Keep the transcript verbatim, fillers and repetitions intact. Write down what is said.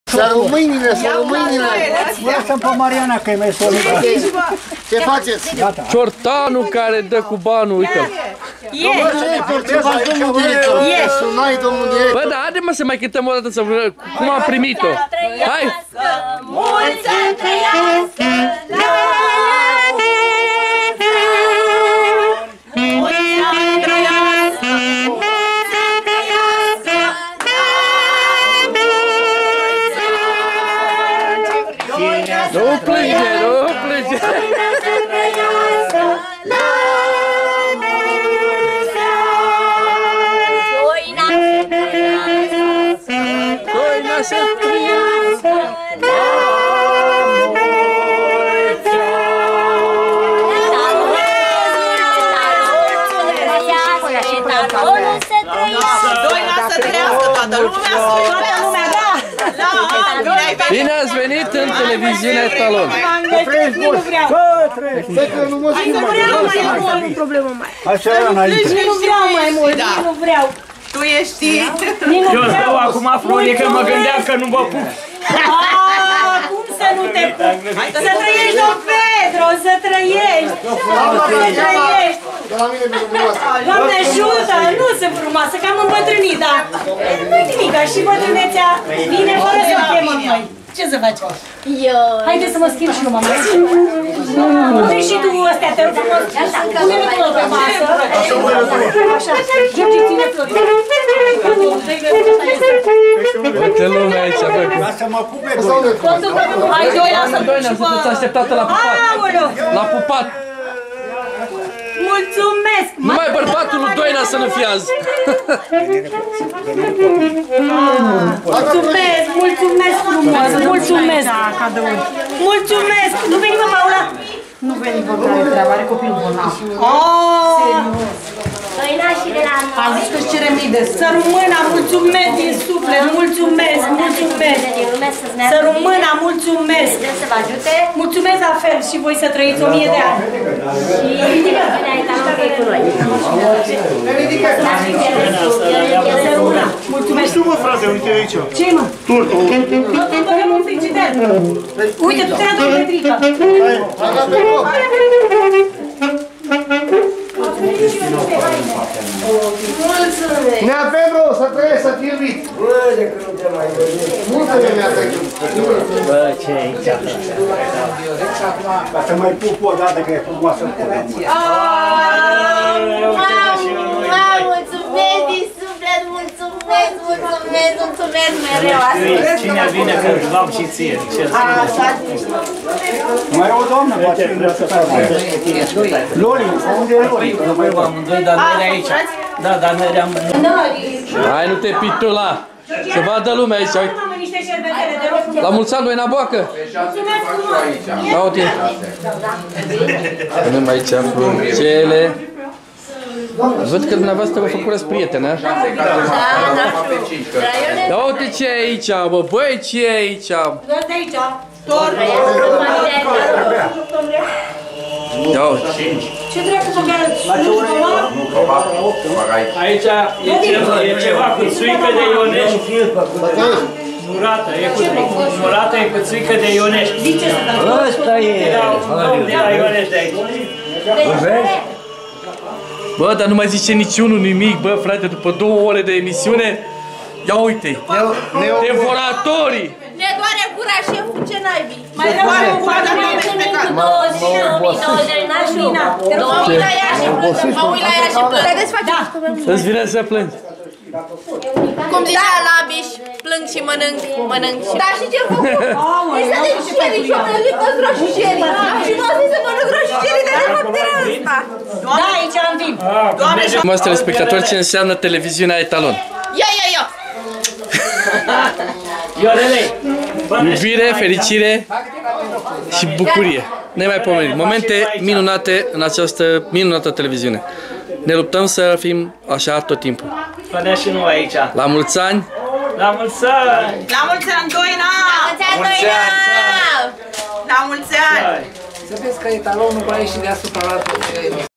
Sără mâinile, sără mâinile! Lasă-mi pe Mariana că e mai solidă. Ce faceți? Gata. Ciortanul care dă cu banul, uite-l. Domnul director, ce faci, domnul director? Sunai, domnul director. Bă, dar haide mă să mai cântăm o dată să vă... Cum am primit-o? Hai! Mulți să trăiască! Nu plânge, nu plânge! Doina să trăiască! Doina să trăiască toată lumea! Toată lumea, da! Bine ați venit în televiziunea Etalon. Nu vreau. Nu mă schimbă. Nu am o problemă mai. Așa era înainte. Nu vreau mai mult, nu vreau. Tu ești... Eu stau acum frunii că mă gândeam că nu vă pup. Aaaa, cum să nu te pup? Să trăiești, domn Pedro, să trăiești! Să trăiești! Doamne ajută, nu sunt frumoasă, că am îmbătrânit, dar nu-i nimica și bătrânețea vine fără să chemăm noi. Ce să faci? Haideți să mă schimb și eu, mama. Pune și tu ăstea, te rog frumos. Pune-mi flori pe masă. Așa. George, ține flori. Uite lumea aici, bă. Lasă-mă pupe, Doina. Hai, Doina, să duci și Doina, sunteți așteptată la pupat. Aoleu! La pupat. Mulțumesc! Numai bărbatul lui Doina să nu fie azi. Mulțumesc, mulțumesc frumos, mulțumesc! Mulțumesc! Nu veni, mă, Paula? Nu veni pe care treabă, are copilul bolnav. Am zis că-și cere mii de să rămână, mulțumesc din suflet, mulțumesc, mulțumesc! Să rămână, mulțumesc! Să vă ajute Mulțumesc la fel și voi să trăiți o mie de ani! și bine ai talon că e cu noi. Să rămână, mulțumesc! Nu mă, frate, uite aici. Ce-i, mă? Turtul. Avem un frigider! Uite, tu te-ai adus Petrica! Mulțumesc! Nea Pedro, să trăiești, să fii iubit! Bă, de că nu te mai iubit! Multă de mea să iubit! Bă, ce e aici? Ca să mai pup o dată că e frumoasă. Mulțumesc din suflet, mulțumesc, mulțumesc, mulțumesc mereu astăzi. Cine vine că îți luam și ție? Mai e o doamnă, poate vrea să facă. Lori, unde e Lori? Eu amândoi, dar noi aici. Da, dar noi eram... Hai, nu te pitula. Să vadă lumea aici, uite. La mulți ani, Doina Boacă. Da, uite. Punem aici fruncele. Văd că dumneavoastră vă făcureți prieteni, a? Da, da. Da, uite ce e aici, bă, băi, ce e aici? Dați de aici! Tor! Da, uite. Ce dracu să care slujbă, mă? Aici e ceva, e ceva cu țuică de ionești. Murată, e cu murată, e cu țuică de ionești. Zice să dați. Ăsta e! Domn de la ionești de aici. Bă, dar nu mai zice niciunul nimic, bă, frate, după două ore de emisiune. Ia uite, devoratorii! Ne doare gura șeful, ce naibii? Mai rămâne un fata mea Mulțumim cu douăzeci și douăzeci, n-aș fi. Mă uit la ea și plâng, mă uit la ea și plâng. Haideți facem. Îți vine să plângi. Cum zicea Labiș, plâng și mănânc, mănânc și... Dar și ce-a făcut? Este de șeri și-o prăjit toți roșișerii. Și nu a zis să mănânc roșișerii de fapt era ăsta. Da, aici am vin. Stimați telespectatori, ce înseamnă televiziunea Etalon? Ia, ia, ia. Iorele! Iubire, fericire și bucurie. Nemaipomenit. Momente minunate în această minunată televiziune. Ne luptăm să fim așa tot timpul. Spunea și nu aici. La mulți ani! La mulți ani! La mulți ani, Doina! La mulți ani, Doina! La mulți ani! Să vezi că etalonul va ieși deasupra la tot.